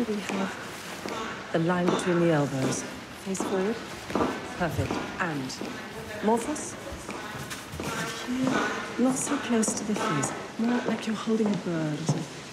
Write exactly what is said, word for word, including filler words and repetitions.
here we have the line between the elbows. Face forward. Perfect. And morphos. And here, not so close to the face. More like you're holding a bird or something.